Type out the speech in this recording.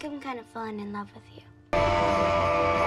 think I'm kind of falling in love with you.